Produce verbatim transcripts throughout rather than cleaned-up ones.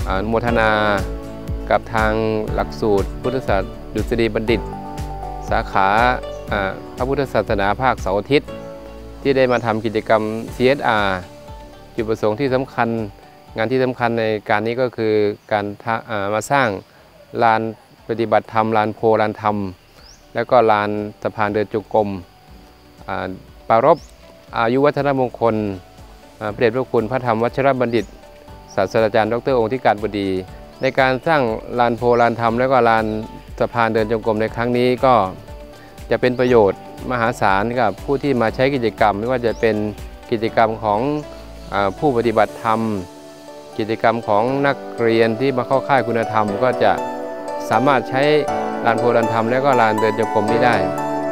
อนุโมทนากับทางหลักสูตรพุทธศาสตร์ดุษฎีบัณฑิตสาขาพระพุทธศาสนาภาคเสาร์อาทิตย์ที่ได้มาทำกิจกรรม ซี เอส อาร์ จุดประสงค์ที่สำคัญงานที่สำคัญในการนี้ก็คือการมาสร้างลานปฏิบัติธรรมลานโพลานธรรมแล้วก็ลานสะพานเดินจงกรมปรารภอายุวัฒนมงคลพระเดชพระคุณพระธรรมวชิรบัณฑิตศาสตราจารย์ดรองค์ธิการบดีในการสร้างลานโพลานธรรมแล้วก็ลานสะพานเดินจงกรมในครั้งนี้ก็จะเป็นประโยชน์มหาศาลกับผู้ที่มาใช้กิจกรรมไม่ว่าจะเป็นกิจกรรมของผู้ปฏิบัติธรรมกิจกรรมของนักเรียนที่มาเข้าค่ายคุณธรรมก็จะสามารถใช้ลานโพลานธรรมและก็ลานเดินจงกรมนี้ได้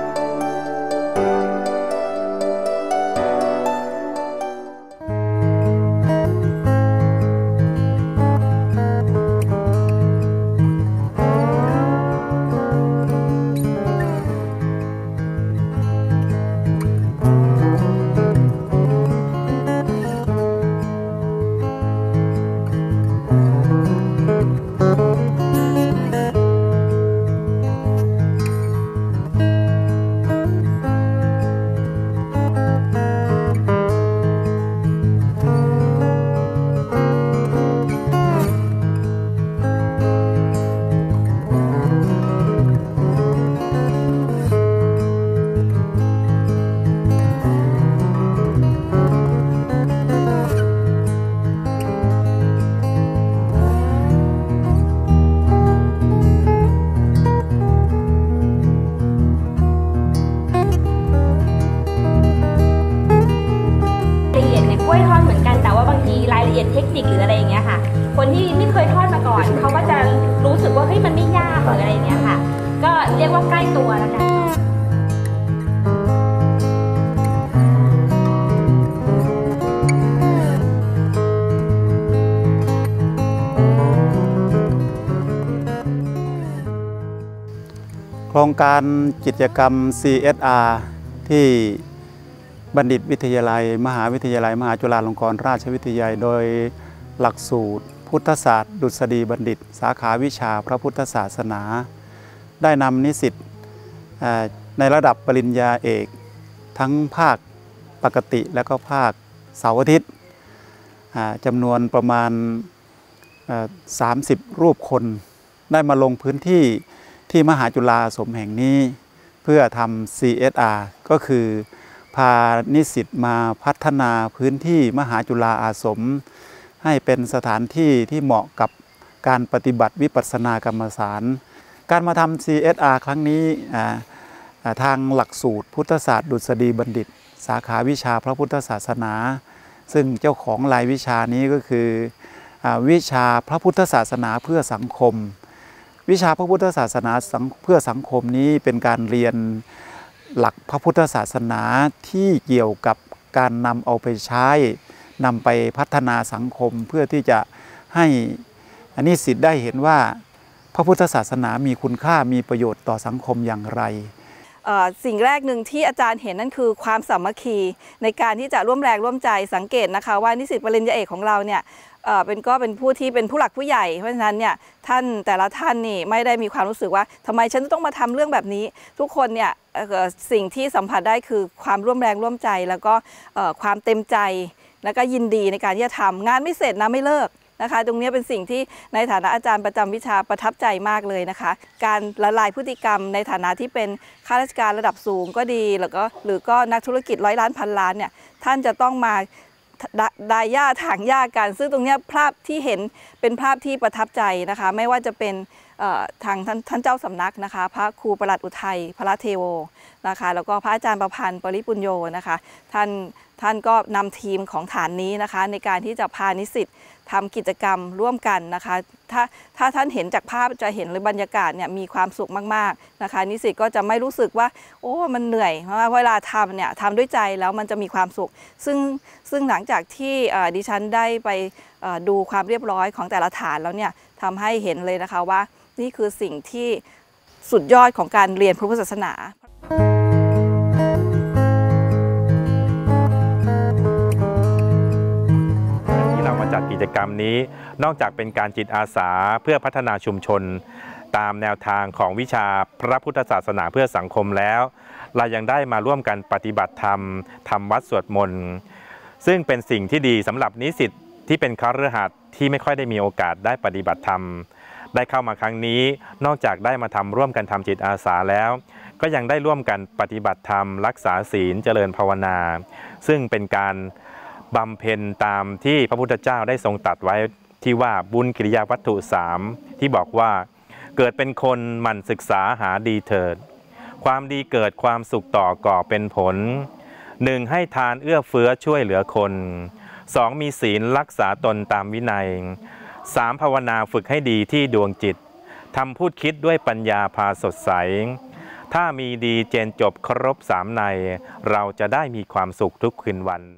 เทคนิคหรืออะไรอย่างเงี้ยค่ะคนที่ไม่เคยทอดมาก่อนเขาก็จะรู้สึกว่าเฮ้ยมันไม่ยากหรืออะไรอย่างเงี้ยค่ะก็เรียกว่าใกล้ตัวแล้วกันโครงการกิจกรรม ซี เอส อาร์ ที่บัณฑิตวิทยาลัยมหาวิทยาลัยมหาจุฬาลงกรณราชวิทยาลัยโดยหลักสูตรพุทธศาสตร์ดุษฎีบัณฑิตสาขาวิชาพระพุทธศาสนาได้นำนิสิตในระดับปริญญาเอกทั้งภาคปกติและก็ภาคเสาร์อาทิตย์จำนวนประมาณสามสิบรูปคนได้มาลงพื้นที่ที่มหาจุฬาอาสมแห่งนี้เพื่อทำ ซี เอส อาร์ ก็คือพานิสิตมาพัฒนาพื้นที่มหาจุฬาอาสมให้เป็นสถานที่ที่เหมาะกับการปฏิบัติวิปัสสนากรรมฐานการมาทำ ซี เอส อาร์ ครั้งนี้ทางหลักสูตรพุทธศาสตร์ดุษฎีบัณฑิตสาขาวิชาพระพุทธศาสนาซึ่งเจ้าของรายวิชานี้ก็คือวิชาพระพุทธศาสนาเพื่อสังคมวิชาพระพุทธศาสนาเพื่อสังคมนี้เป็นการเรียนหลักพระพุทธศาสนาที่เกี่ยวกับการนำเอาไปใช้นำไปพัฒนาสังคมเพื่อที่จะให้นิสิตได้เห็นว่าพระพุทธศาสนามีคุณค่ามีประโยชน์ต่อสังคมอย่างไรสิ่งแรกหนึ่งที่อาจารย์เห็นนั่นคือความสามัคคีในการที่จะร่วมแรงร่วมใจสังเกตนะคะว่านิสิตปริญญาเอกของเราเนี่ยเป็นก็เป็นผู้ที่เป็นผู้หลักผู้ใหญ่เพราะฉะนั้นเนี่ยท่านแต่ละท่านนี่ไม่ได้มีความรู้สึกว่าทำไมฉันต้องมาทำเรื่องแบบนี้ทุกคนเนี่ยสิ่งที่สัมผัสได้คือความร่วมแรงร่วมใจแล้วก็ความเต็มใจแล้วก็ยินดีในการที่จะทำงานไม่เสร็จนะไม่เลิกนะคะตรงนี้เป็นสิ่งที่ในฐานะอาจารย์ประจำวิชาประทับใจมากเลยนะคะการละลายพฤติกรรมในฐานะที่เป็นข้าราชการระดับสูงก็ดีแล้วก็หรือก็นักธุรกิจร้อยล้านพันล้านเนี่ยท่านจะต้องมาดายหญ้าถางหญ้ากันซึ่งตรงนี้ภาพที่เห็นเป็นภาพที่ประทับใจนะคะไม่ว่าจะเป็นทางท่านท่านเจ้าสำนักนะคะพระครูประหลัดอุทัยพระเทโวนะคะแล้วก็พระอาจารย์ประพันธ์ปริปุญโญนะคะท่านท่านก็นำทีมของฐานนี้นะคะในการที่จะพานิสิตทำกิจกรรมร่วมกันนะคะถ้าถ้าท่านเห็นจากภาพจะเห็นเลยบรรยากาศเนี่ยมีความสุขมากๆนะคะนิสิตก็จะไม่รู้สึกว่าโอ้มันเหนื่อยเพราะว่าเวลาทำเนี่ยทำด้วยใจแล้วมันจะมีความสุขซึ่งซึ่งหลังจากที่ดิฉันได้ไปดูความเรียบร้อยของแต่ละฐานแล้วเนี่ยทำให้เห็นเลยนะคะว่านี่คือสิ่งที่สุดยอดของการเรียนพระพุทธศาสนาที่เรามาจัดกิจกรรมนี้นอกจากเป็นการจิตอาสาเพื่อพัฒนาชุมชนตามแนวทางของวิชาพระพุทธศาสนาเพื่อสังคมแล้วเรายังได้มาร่วมกันปฏิบัติธรรมทำวัดสวดมนต์ซึ่งเป็นสิ่งที่ดีสำหรับนิสิตที่เป็นคฤหัสถ์ที่ไม่ค่อยได้มีโอกาสได้ปฏิบัติธรรมได้เข้ามาครั้งนี้นอกจากได้มาทำร่วมกันทำจิตอาสาแล้วก็ยังได้ร่วมกันปฏิบัติธรรมรักษาศีลเจริญภาวนาซึ่งเป็นการบำเพ็ญตามที่พระพุทธเจ้าได้ทรงตรัสไว้ที่ว่าบุญกิริยาวัตถุสามที่บอกว่าเกิดเป็นคนหมั่นศึกษาหาดีเถิดความดีเกิดความสุขต่อก่อเป็นผลหนึ่งให้ทานเอื้อเฟื้อช่วยเหลือคนสองมีศีลรักษาตนตามวินัยสามภาวนาฝึกให้ดีที่ดวงจิตทำพูดคิดด้วยปัญญาพาสดใสถ้ามีดีเจนจบครบสามในเราจะได้มีความสุขทุกคืนวัน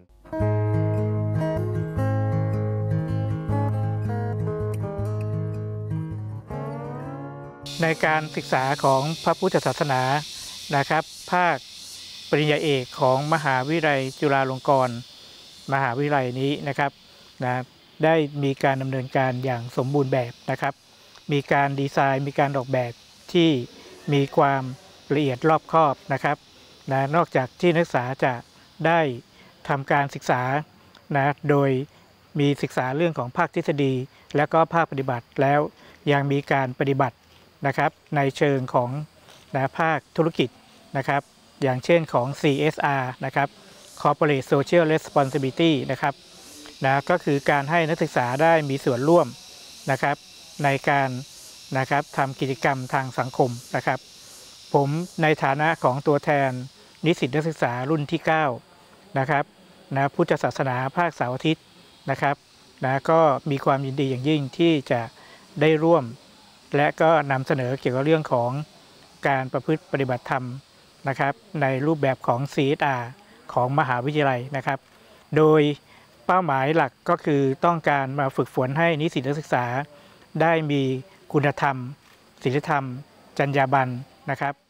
ในการศึกษาของพระพุทธศาสนานะครับภาคปริญญาเอกของมหาวิทยาลัยจุฬาลงกรณ์มหาวิทยาลัยนี้นะครับนะได้มีการดำเนินการอย่างสมบูรณ์แบบนะครับมีการดีไซน์มีการออกแบบที่มีความละเอียดรอบคอบนะครับนะนอกจากที่นักศึกษาจะได้ทำการศึกษานะโดยมีศึกษาเรื่องของภาคทฤษฎีและก็ภาคปฏิบัติแล้วยังมีการปฏิบัตินะครับในเชิงของนะภาคธุรกิจนะครับอย่างเช่นของ ซี เอส อาร์ นะครับ Corporate Social Responsibility นะครับนะก็คือการให้นักศึกษาได้มีส่วนร่วมนะครับในการนะครับทำกิจกรรมทางสังคมนะครับผมในฐานะของตัวแทนนิสิตนักศึกษารุ่นที่เก้านะครับนะพุทธศาสนาภาคเสาร์อาทิตย์นะครับนะก็มีความยินดีอย่างยิ่งที่จะได้ร่วมและก็นำเสนอเกี่ยวกับเรื่องของการประพฤติปฏิบัติธรรมนะครับในรูปแบบของ ซี เอส อาร์ ของมหาวิทยาลัยนะครับโดยเป้าหมายหลักก็คือต้องการมาฝึกฝนให้นิสิตนักศึกษาได้มีคุณธรรมศีลธรรมจรรยาบรรณนะครับ